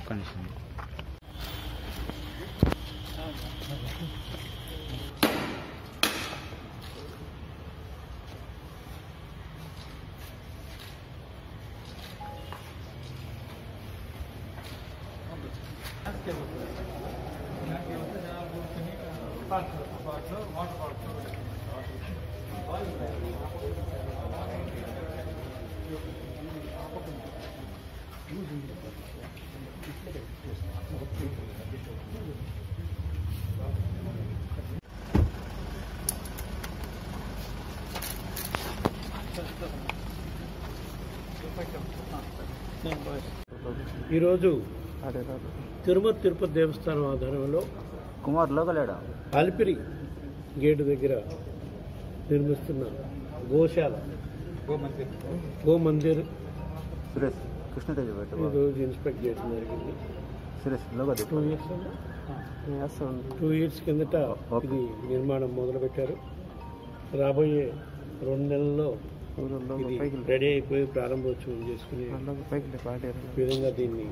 Condition. ఈరోజు తిరుపతి దేవస్థానం ఆధ్వర్యంలో Alipiri gate దగ్గర నిర్మిస్తున్న గోశాల గోమందిర్ ఈరోజు ఇన్స్పెక్ట్ చేయడం జరిగింది. 2 years కిందట ఇది నిర్మాణం మొదలుపెట్టారు. రాబోయే 2 నెలల్లో రెడీ అయిపోయి ప్రారంభోత్సవం చేసుకునే విధంగా దీన్ని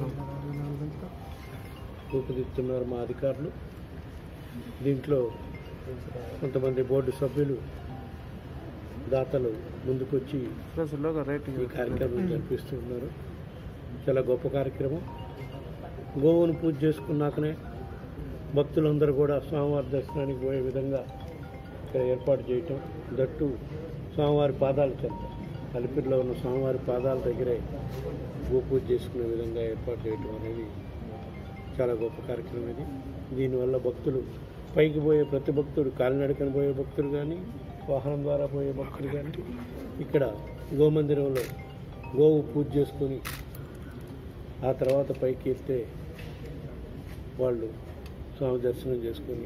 రూపుదిద్దుతున్నారు మా అధికారులు. దీంట్లో కొంతమంది బోర్డు సభ్యులు దాతలు ముందుకొచ్చి ఈ కార్యక్రమం జరిపిస్తున్నారు. చాలా గొప్ప కార్యక్రమం. గోవును పూజ చేసుకున్నాకనే భక్తులందరూ కూడా స్వామివారి దర్శనానికి పోయే విధంగా ఇక్కడ ఏర్పాటు చేయటం, దట్టు స్వామివారి పాదాలు చెంత అలిపిరిలో ఉన్న స్వామివారి పాదాల దగ్గరే గోపూజ చేసుకునే విధంగా ఏర్పాటు చేయటం అనేది చాలా గొప్ప కార్యక్రమం ఇది. దీనివల్ల భక్తులు పైకి పోయే ప్రతి భక్తుడు, కాలినడకన పోయే భక్తులు కానీ, వాహనం ద్వారా పోయే భక్తులు కానీ ఇక్కడ గోమందిరంలో గోవు పూజ చేసుకొని ఆ తర్వాత పైకి ఎత్తే వాళ్ళు స్వామి దర్శనం చేసుకొని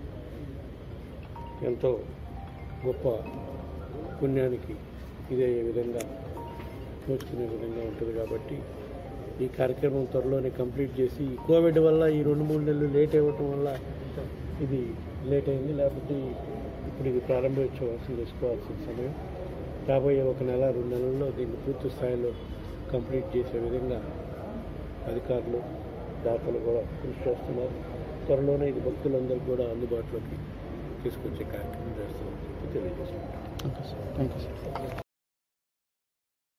ఎంతో గొప్ప పుణ్యానికి ఇదే విధంగా నోచుకునే విధంగా ఉంటుంది. కాబట్టి ఈ కార్యక్రమం త్వరలోనే కంప్లీట్ చేసి, ఈ కోవిడ్ వల్ల ఈ 2-3 నెలలు లేట్ అవ్వటం వల్ల ఇది లేట్ అయింది. లేకపోతే ఇప్పుడు ఇది ప్రారంభోత్సవం చేసుకోవాల్సిన సమయం. రాబోయే 1 నెల 2 నెలల్లో దీన్ని పూర్తి స్థాయిలో కంప్లీట్ చేసే విధంగా అధికారులు దాతలు కూడా కృషి చేస్తున్నారు. త్వరలోనే ఇది భక్తులందరూ కూడా అందుబాటులోకి తీసుకొచ్చే కార్యక్రమం చేస్తామని తెలియజేస్తున్నాం. Thank you sir.